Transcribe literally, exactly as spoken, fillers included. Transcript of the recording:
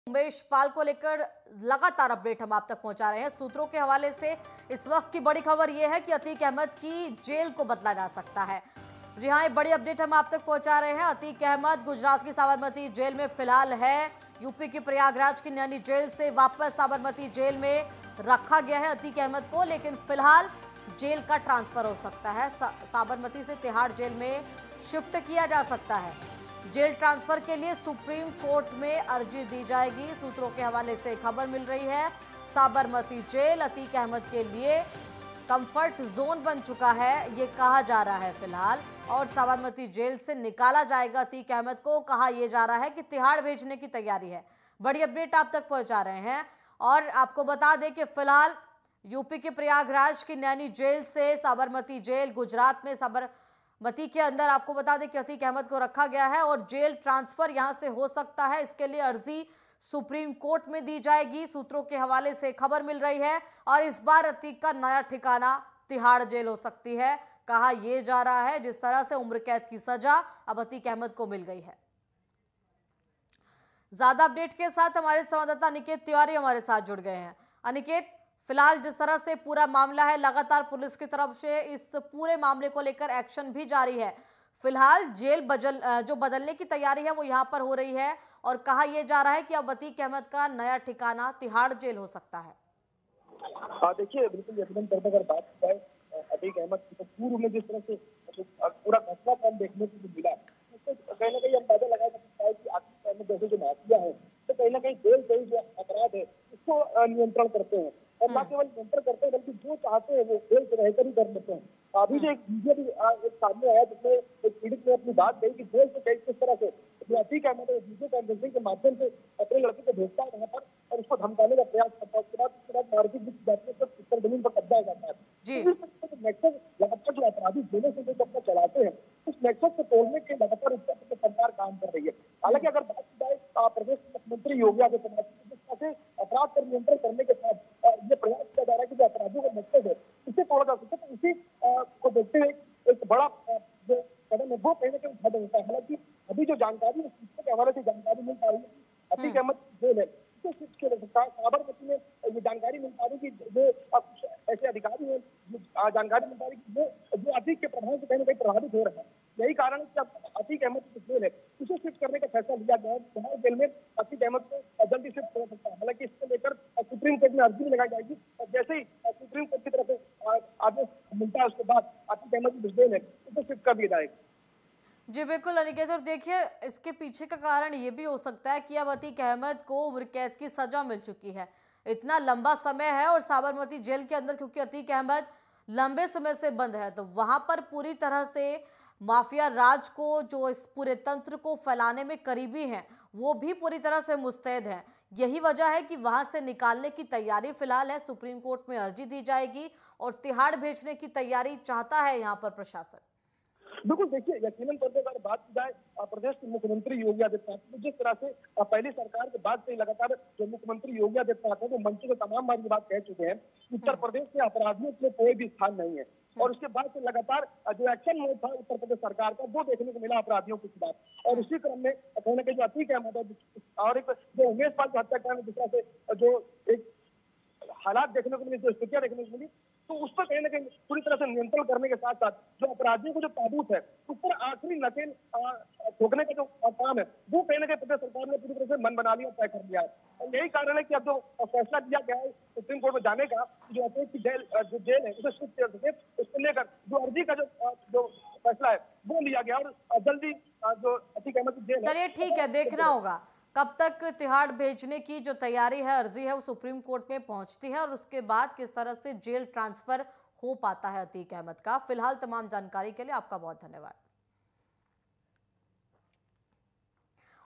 उमेश पाल को लेकर लगातार अपडेट हम आप तक पहुंचा रहे हैं। सूत्रों के हवाले से इस वक्त की बड़ी खबर यह है कि अतीक अहमद की जेल को बदला जा सकता है। जी हाँ, एक बड़ी अपडेट हम आप तक पहुंचा रहे हैं। अतीक अहमद गुजरात की साबरमती जेल में फिलहाल है। यूपी की प्रयागराज की नैनी जेल से वापस साबरमती जेल में रखा गया है अतीक अहमद को, लेकिन फिलहाल जेल का ट्रांसफर हो सकता है। सा, साबरमती से तिहाड़ जेल में शिफ्ट किया जा सकता है। जेल ट्रांसफर के लिए सुप्रीम कोर्ट में अर्जी दी जाएगी। सूत्रों के हवाले से खबर मिल रही है। साबरमती जेल अतीक अहमद के लिए कंफर्ट जोन बन चुका है, ये कहा जा रहा है फिलहाल। और साबरमती जेल से निकाला जाएगा अतीक अहमद को। कहा यह जा रहा है कि तिहाड़ भेजने की तैयारी है। बड़ी अपडेट आप तक पहुंचा रहे हैं। और आपको बता दें कि फिलहाल यूपी के प्रयागराज की नैनी जेल से साबरमती जेल गुजरात में साबरमती के अंदर आपको बता दें कि अतीक अहमद को रखा गया है और जेल ट्रांसफर यहां से हो सकता है। इसके लिए अर्जी सुप्रीम कोर्ट में दी जाएगी। सूत्रों के हवाले से खबर मिल रही है। और इस बार अतीक का नया ठिकाना तिहाड़ जेल हो सकती है, कहा यह जा रहा है। जिस तरह से उम्र कैद की सजा अब अतीक अहमद को मिल गई है। ज्यादा अपडेट के साथ हमारे संवाददाता अनिकेत तिवारी हमारे साथ जुड़ गए हैं। अनिकेत, फिलहाल जिस तरह से पूरा मामला है, लगातार पुलिस की तरफ से इस पूरे मामले को लेकर एक्शन भी जारी है। फिलहाल जेल बदल जो बदलने की तैयारी है वो यहाँ पर हो रही है और कहा यह जा रहा है कि अब अतीक अहमद का नया ठिकाना तिहाड़ जेल हो सकता है। हाँ, देखिए, बिल्कुल यकीनन तौर पर अगर बात की जाए अतीक अहमद की, तो पूर्व में जिस तरह से पूरा घटना क्रम देखने को मिला, उससे कहीं ना कहीं अंदाजा लगा सकता है कि अतीक अहमद जैसे जो माफिया है, तो कहीं ना कहीं जेल से ही जो अपराध है उसको नियंत्रण करते हैं। और न केवल नियंत्रण करते हैं बल्कि जो चाहते हैं वो जेल से रहकर ही कर लेते हैं। अभी जो एक वीडियो भी एक सामने आया जिसमें एक पीड़ित ने अपनी बात कही कि जेल से कई किस तरह से जो अतीक अहमद है वीडियो कॉन्फ्रेंसिंग के माध्यम से अपने लड़के को भेजता है वहाँ पर और उसको धमकाने का प्रयास करता है। उसके बाद उसके बाद मार्केट की जाती है, उत्तर जमीन पर कब्जा हो जाता है। नेक्सस लगातार जो अपराधी जेलों से जो अपना चलाते हैं, उस नेक्सस को तोड़ने के लगातार उत्तर प्रदेश सरकार काम कर रही है। हालांकि अगर बात की जाए प्रदेश के मुख्यमंत्री योगी आदित्यनाथ जिस तरह से अपराध पर नियंत्रण करने के साथ ये प्रयास किया जा रहा है कि जो अपराधियों का नेक्सस है उसे तोड़ा जा सके, तो उसी को देखते हुए एक बड़ा जो कदम है वो कहीं ना कहीं उठा देता है। हालांकि अभी जो जानकारी है के हवाले से जानकारी मिल पा रही है अतीक अहमद जेल है, साबरमती में ये जानकारी मिल पा रही है कि जो कुछ ऐसे अधिकारी हैं जानकारी मिल पा रही है वो जो अतीक के प्रभाव से कहीं ना कहीं प्रभावित हो रहा है। यही कारण है कि अब अतीक अहमद की जेल है उसे शिफ्ट करने का फैसला लिया गया है। तिहाड़ जेल में अतीक अहमद को जल्दी शिफ्ट हो सकता है। हालांकि इसको लेकर सुप्रीम कोर्ट में अर्जी लगाई जाएगी और जैसे ही सुप्रीम कोर्ट की तरफ से आदेश मिलता है उसके बाद अतीक अहमद की जेल है उसे शिफ्ट कर दिया जाएगा। जी बिल्कुल अनिकेत, और देखिए इसके पीछे का कारण ये भी हो सकता है कि अब अतीक अहमद को उम्र कैद की सजा मिल चुकी है। इतना लंबा समय है और साबरमती जेल के अंदर क्योंकि अतीक अहमद लंबे समय से बंद है, तो वहां पर पूरी तरह से माफिया राज को जो इस पूरे तंत्र को फैलाने में करीबी हैं वो भी पूरी तरह से मुस्तैद हैं। यही वजह है कि वहां से निकालने की तैयारी फिलहाल है। सुप्रीम कोर्ट में अर्जी दी जाएगी और तिहाड़ भेजने की तैयारी चाहता है यहाँ पर प्रशासन। बिल्कुल, देखिए, यकीनन तौर पर अगर बात की जाए प्रदेश के मुख्यमंत्री योगी आदित्यनाथ जिस तरह से पहली सरकार के बाद से लगातार जो मुख्यमंत्री योगी आदित्यनाथ है वो मंच में तमाम बार ये बात कह चुके हैं उत्तर प्रदेश में अपराधियों के कोई भी स्थान नहीं है। और उसके बाद से लगातार जो एक्शन मोड था उत्तर प्रदेश सरकार का वो देखने को मिला अपराधियों के खिलाफ। और इसी क्रम में कहीं ना कहीं जो अतीक अहमद है और एक जो उमेश पाल की हत्याकांड में जिस तरह से जो एक हालात देखने को मिली, जो स्थितियां देखने को मिली, तो उस पर कहीं ना कहीं पूरी तरह से नियंत्रण करने के साथ साथ जो अपराधियों को जो ताबूत है उस पर आखिरी नकेल ठोकने का जो काम है वो कहीं ना कहीं प्रदेश सरकार ने पूरी तरह से मन बना लिया, तय कर दिया है। और यही कारण है कि अब जो फैसला लिया गया है सुप्रीम कोर्ट में जाने का, जो अतीक की जेल जो जेल है उसे शिफ्ट कर सके, उसको लेकर जो अर्जी का जो जो फैसला है वो लिया गया और जल्दी जो अतीक अहमद की जेल। चलिए ठीक है, देखना होगा कब तक तिहाड़ भेजने की जो तैयारी है, अर्जी है, वो सुप्रीम कोर्ट में पहुंचती है और उसके बाद किस तरह से जेल ट्रांसफर हो पाता है अतीक अहमद का। फिलहाल तमाम जानकारी के लिए आपका बहुत धन्यवाद।